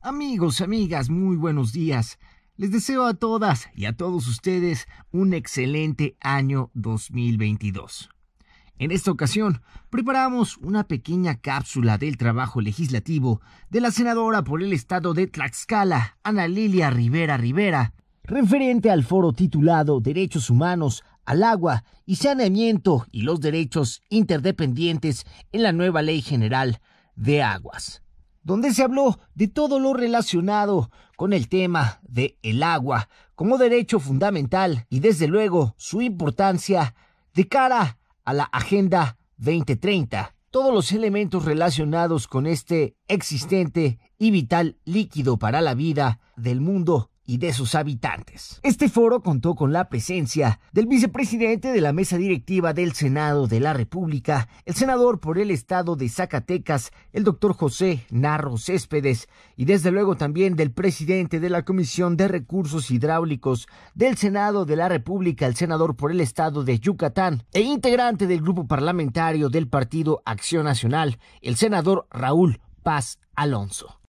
Amigos, amigas, muy buenos días. Les deseo a todas y a todos ustedes un excelente año 2022. En esta ocasión, preparamos una pequeña cápsula del trabajo legislativo de la senadora por el estado de Tlaxcala, Ana Lilia Rivera Rivera, referente al foro titulado Derechos Humanos al Agua y Saneamiento y los Derechos Interdependientes en la nueva Ley General de Aguas, donde se habló de todo lo relacionado con el tema de el agua como derecho fundamental y desde luego su importancia de cara a la Agenda 2030, todos los elementos relacionados con este existente y vital líquido para la vida del mundo y de sus habitantes. Este foro contó con la presencia del vicepresidente de la mesa directiva del Senado de la República, el senador por el estado de Zacatecas, el doctor José Narro Céspedes, y desde luego también del presidente de la Comisión de Recursos Hidráulicos del Senado de la República, el senador por el estado de Yucatán, e integrante del grupo parlamentario del Partido Acción Nacional, el senador Raúl Paz Alonso.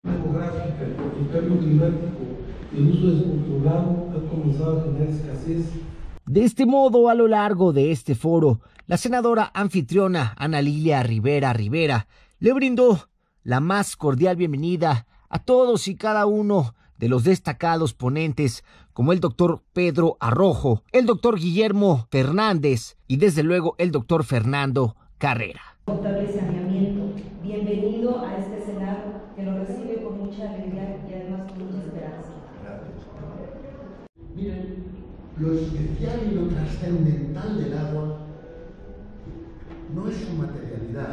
El uso descontrolado ha comenzado a generar escasez. De este modo, a lo largo de este foro, la senadora anfitriona Ana Lilia Rivera Rivera le brindó la más cordial bienvenida a todos y cada uno de los destacados ponentes, como el doctor Pedro Arrojo, el doctor Guillermo Fernández y desde luego el doctor Fernando Carrera. Potable saneamiento. Bienvenido a este Senado que lo recibe con mucha alegría y además con mucha esperanza. Miren, lo especial y lo trascendental del agua no es su materialidad,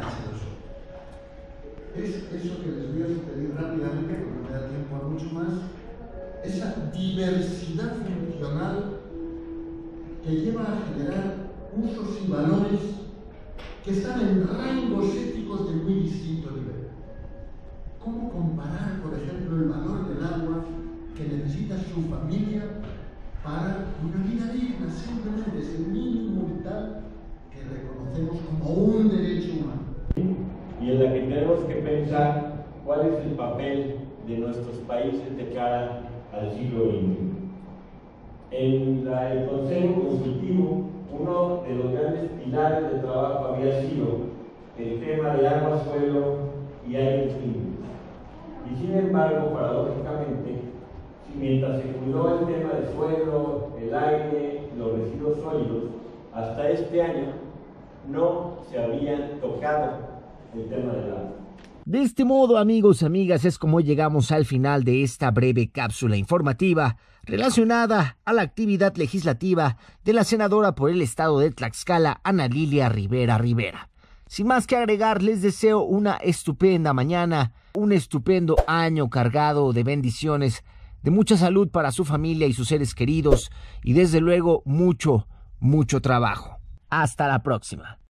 es eso que les voy a sugerir rápidamente, porque no me da tiempo a mucho más, esa diversidad funcional que lleva a generar usos y valores que están en rangos éticos de muy distinto nivel. ¿Cómo comparar, por ejemplo, el valor del agua que necesita su familia para una vida digna? Simplemente es el mínimo vital que reconocemos como un derecho humano. Y en la que tenemos que pensar cuál es el papel de nuestros países de cara al siglo XXI. En el Consejo Consultivo, uno de los grandes pilares de trabajo había sido el tema de agua, suelo y aire limpios. Y sin embargo, paradójicamente, mientras se cuidó el tema del suelo, el aire, los residuos sólidos, hasta este año no se habían tocado el tema del agua. De este modo, amigos y amigas, es como llegamos al final de esta breve cápsula informativa relacionada a la actividad legislativa de la senadora por el estado de Tlaxcala, Ana Lilia Rivera Rivera. Sin más que agregar, les deseo una estupenda mañana, un estupendo año cargado de bendiciones, de mucha salud para su familia y sus seres queridos y desde luego mucho trabajo. Hasta la próxima.